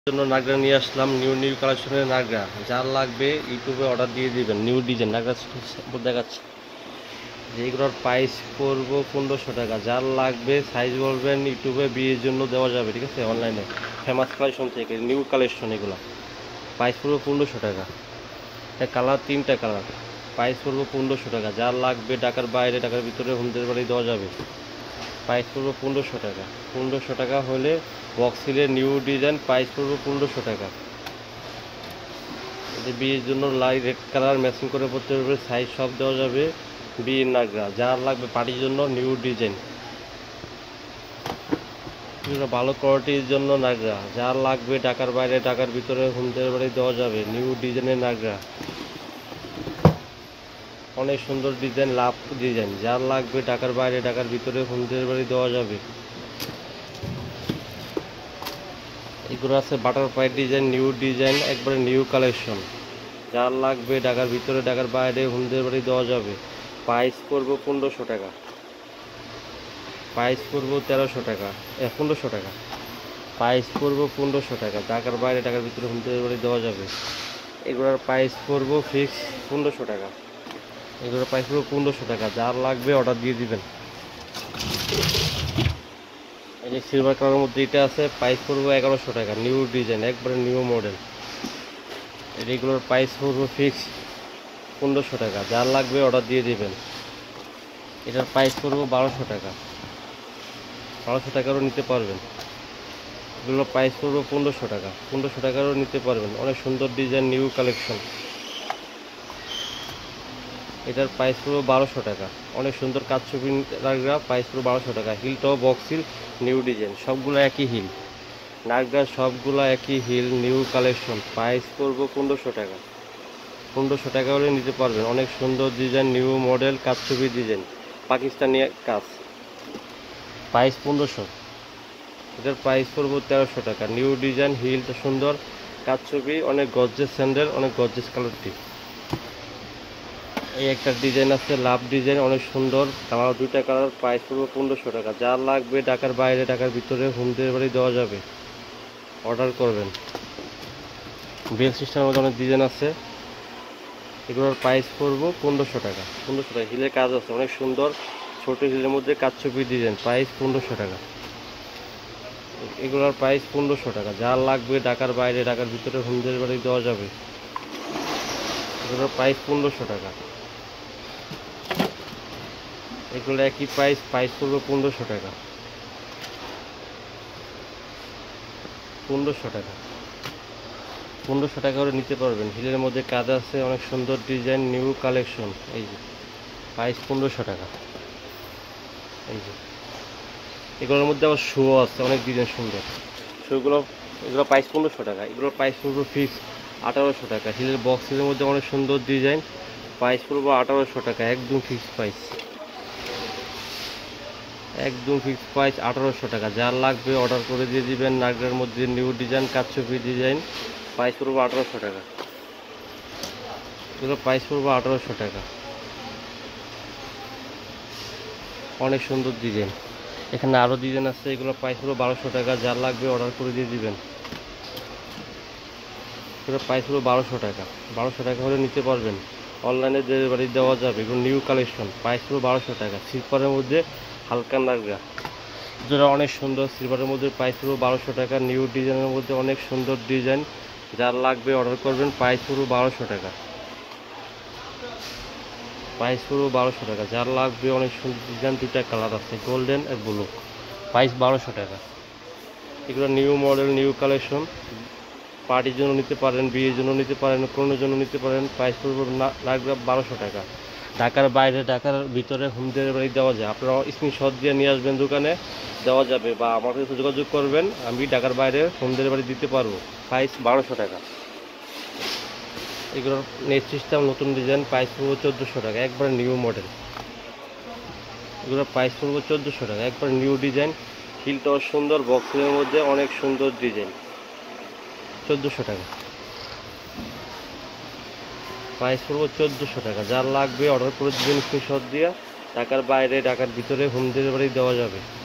জন্য নাগরা নিয়ে আসলাম নিউ কালেকশনের নাগরা। যার লাগবে ইউটিউবে অর্ডার দিয়ে দিবেন। নিউ ডিজাইন নাগরা দেখাচ্ছে, যেগুলোর প্রাইস পড়বো 1500 টাকা। যার লাগবে সাইজ বলবেন, ইউটিউবে বিয়ের জন্য দেওয়া যাবে, ঠিক আছে? অনলাইনে ফেমাস কালেকশন থেকে নিউ কালেকশন, এগুলো প্রাইস পড়বো 1500 টাকা। কালার 3টা কালার, প্রাইস পড়বো 1500 টাকা। যার লাগবে ঢাকার বাইরে ঢাকার ভিতরে হোম ডেলিভারি দেওয়া যাবে। প্রাইস পড়বো 1500 টাকা। 1500 টাকা হলে বক্স সিলের নিউ ডিজাইন, প্রাইস পড়বো 1500 টাকা। বিয়ের জন্য লাইট রেড কালার ম্যাচিং করে পড়তে হবে, সাইজ সব দেওয়া যাবে। বিয়ের নাগরা যার লাগবে পার্টির জন্য নিউ ডিজাইন, ভালো কোয়ালিটির জন্য নাগরা। যার লাগবে ঢাকার বাইরে ঢাকার ভিতরে হোম ডেলিভারি দেওয়া যাবে। নিউ ডিজাইনের নাগরা, অনেক সুন্দর ডিজাইন, লাভ ডিজাইন। যার লাগবে ঢাকার বাইরে ঢাকার ভিতরে হোম ডেলিভারি দেওয়া যাবে। এগুলো আছে বাটারফ্লাই ডিজাইন, নিউ ডিজাইন, একবারে নিউ কালেকশন। যার লাগবে ঢাকার ভিতরে ঢাকার বাইরে হোম ডেলিভারি দেওয়া যাবে। প্রাইস পড়বো 1500 টাকা। প্রাইস পড়বো 1300 টাকা, 1500 টাকা। প্রাইস পড়বো 1500 টাকা। ঢাকার বাইরে ঢাকার ভিতরে হোম ডেলিভারি দেওয়া যাবে। এগুলোর প্রাইস পড়বো ফিক্স 1500 টাকা। এগুলোর প্রাইস পড়বো 1500 টাকা। যার লাগবে অর্ডার দিয়ে দিবেন। এই যে সিলভার কালারের মধ্যে এটা আছে, প্রাইস পড়বো 1100 টাকা। নিউ ডিজাইন, একবারে নিউ মডেল। এগুলোর প্রাইস পড়বো ফিক্স 1500 টাকা। যার লাগবে অর্ডার দিয়ে দিবেন। এটার প্রাইস পড়বো 1200 টাকা। 1200 টাকারও নিতে পারবেন। এগুলোর প্রাইস পড়বো 1500 টাকা। 1500 টাকারও নিতে পারবেন। অনেক সুন্দর ডিজাইন, নিউ কালেকশন। এটার প্রাইস পড়বো 1200 টাকা। অনেক সুন্দর কাজ ছবি নাগরা, প্রাইস পড়বো 1200 টাকা। হিলটাও বক্স হিল, নিউ ডিজাইন, সবগুলো একই হিল নাগরা, সবগুলো একই হিল, নিউ কালেকশন। প্রাইস পড়বো 1500 টাকা। 1500 টাকা হলে নিতে পারবেন। অনেক সুন্দর ডিজাইন, নিউ মডেল, কাজ ছবি ডিজাইন, পাকিস্তানি কাজ। প্রাইস 1500। এটার প্রাইস পড়বো 1300 টাকা। নিউ ডিজাইন, হিলটা সুন্দর, কাজ ছবি, অনেক গর্জেস স্যান্ডেল, অনেক গর্জেস কালারটি। এই একটা ডিজাইন আছে, লাভ ডিজাইন, অনেক সুন্দর কালার, 2টা কালার। প্রাইস পড়বো 1500 টাকা। যার লাগবে ঢাকার বাইরে ঢাকার ভিতরে হোম ডেলিভারি দেওয়া যাবে। অর্ডার করবেন। বেল সিস্টেমের মধ্যে অনেক ডিজাইন আছে। এগুলোর প্রাইস পড়বো 1500 টাকা। 1500 টাকা। হিলের কাজ আছে অনেক সুন্দর, ছোট হিলের মধ্যে কাজ ছবি ডিজাইন, প্রাইস 1500 টাকা। এগুলোর প্রাইস 1500 টাকা। যার লাগবে ঢাকার বাইরে ঢাকার ভিতরে হোম ডেলিভারি দেওয়া যাবে। এগুলোর প্রাইস 1500 টাকা। এগুলো একই প্রাইস, প্রাইস পড়বে 1500 টাকা। 1500 টাকা। 1500 টাকা করে নিতে পারবেন। হিলের মধ্যে কাজ আছে, অনেক সুন্দর ডিজাইন, নিউ কালেকশন। এই যে প্রাইস 1500 টাকা। এই যে এগুলোর মধ্যে আবার শু আছে, অনেক ডিজাইন সুন্দর শুগুলো। এগুলো প্রাইস 1500 টাকা। এগুলোর প্রাইস পড়বো ফিক্স 1800 টাকা। হিলের বক্স হিলের মধ্যে অনেক সুন্দর ডিজাইন, প্রাইস পড়বো 1800 টাকা। একদম ফিক্স প্রাইস, একদম ফিক্স প্রাইস 1800 টাকা। যার লাগবে অর্ডার করে দিয়ে দিবেন। নাগরার মধ্যে নিউ ডিজাইন, কাচ্চপি ডিজাইন, প্রাইস পড়বো 1800 টাকা। এগুলো প্রাইস পড়বো 1800 টাকা। অনেক সুন্দর ডিজাইন, এখানে আরও ডিজাইন আছে। এগুলো প্রাইস পড়বো 1200 টাকা। যার লাগবে অর্ডার করে দিয়ে দিবেন। এগুলো প্রাইস পড়বো 1200 টাকা। 1200 টাকা হলে নিতে পারবেন। অনলাইনে ডেলিভারি দেওয়া যাবে। এগুলো নিউ কালেকশন, প্রাইস পড়বো 1200 টাকা। সিলভারের মধ্যে হালকা নাগরা, যেটা অনেক সুন্দর। সিলভারের মধ্যে প্রাইস পড়বো 1200 টাকা। নিউ ডিজাইনের মধ্যে অনেক সুন্দর ডিজাইন। যার লাগবে অর্ডার করবেন। প্রাইস পড়বো 1200 টাকা। প্রাইস পড়বো 1200 টাকা। যার লাগবে অনেক সুন্দর ডিজাইন, 2টা কালার আছে, গোল্ডেন আর ব্লু। প্রাইস 1200 টাকা। এগুলো নিউ মডেল, নিউ কালেকশন। পার্টির জন্য নিতে পারেন, বিয়ের জন্য নিতে পারেন, কোনো জন্য নিতে পারেন। প্রাইস পড়বো নাগরা 1200 টাকা। ঢাকার বাইরে ঢাকার ভিতরে হোম ডেলিভারি দেওয়া যায়। আপনারা স্ক্রিনশট দিয়ে নিয়ে আসবেন, দোকানে দেওয়া যাবে, বা আমার কাছে যোগাযোগ করবেন, আমি ঢাকার বাইরে হোম ডেলিভারি দিতে পারবো। প্রাইস 1200 টাকা। এগুলোর নেট সিস্টেম, নতুন ডিজাইন, প্রাইস পড়বো 1400 টাকা। একবার নিউ মডেল। এগুলোর প্রাইস পড়বো 1400 টাকা। একবার নিউ ডিজাইন, হিলটাও সুন্দর, বক্সের মধ্যে অনেক সুন্দর ডিজাইন, 1400 টাকা। প্রাইস পড়বো 1400 টাকা। যার লাগবে অর্ডার করে দেবেন স্ক্রিনশট দিয়ে। ঢাকার বাইরে ঢাকার ভিতরে হোম ডেলিভারি দেওয়া যাবে।